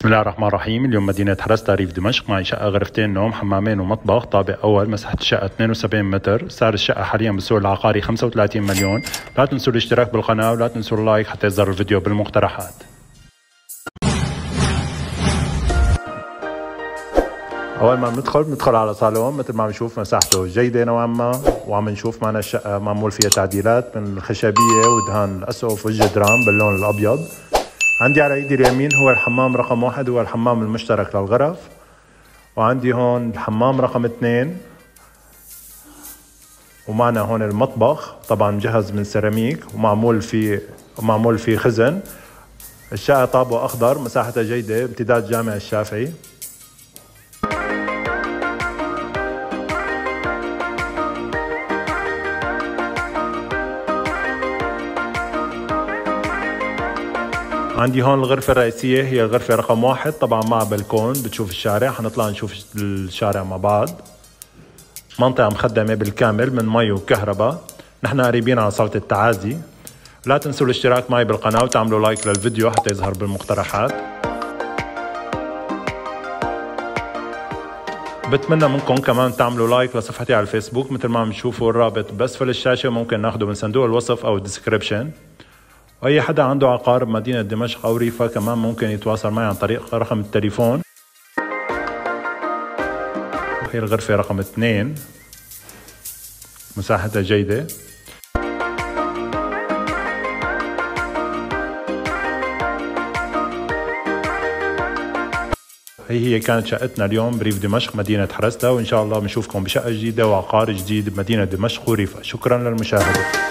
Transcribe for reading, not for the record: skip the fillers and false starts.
بسم الله الرحمن الرحيم. اليوم مدينة حرستا ريف دمشق، معي شقة غرفتين نوم، حمامين ومطبخ، طابق أول، مساحة الشقة 72 متر، سعر الشقة حاليا بالسوق العقاري 35 مليون. لا تنسوا الاشتراك بالقناة ولا تنسوا اللايك حتى يظهر الفيديو بالمقترحات. أول ما بندخل على صالون، مثل ما بنشوف مساحته جيدة نوعا ما، وعم نشوف معنا الشقة معمول فيها تعديلات من الخشبية ودهان الأسقف والجدران باللون الأبيض. عندي على ايدي اليمين هو الحمام رقم 1، هو الحمام المشترك للغرف، وعندي هون الحمام رقم 2، ومعنا هون المطبخ طبعا مجهز من سيراميك ومعمول فيه خزن. الشقة طابق أخضر، مساحتها جيدة، امتداد جامع الشافعي. عندي هون الغرفة الرئيسية، هي الغرفة رقم 1، طبعا مع بلكون بتشوف الشارع. حنطلع نشوف الشارع مع بعض. منطقة مخدمة بالكامل من مي وكهرباء. نحن قريبين على صالة التعازي. لا تنسوا الاشتراك معي بالقناة وتعملوا لايك للفيديو حتى يظهر بالمقترحات. بتمنى منكم كمان تعملوا لايك لصفحتي على الفيسبوك، مثل ما عم تشوفوا الرابط بأسفل الشاشة، ممكن ناخده من صندوق الوصف أو الديسكريبشن. واي حدا عنده عقار بمدينة دمشق او ريفها كمان ممكن يتواصل معي عن طريق رقم التليفون. هي الغرفة رقم 2، مساحتها جيدة. هي كانت شقتنا اليوم بريف دمشق مدينة حرستا، وإن شاء الله بنشوفكم بشقة جديدة وعقار جديد بمدينة دمشق وريفها. شكرا للمشاهدة.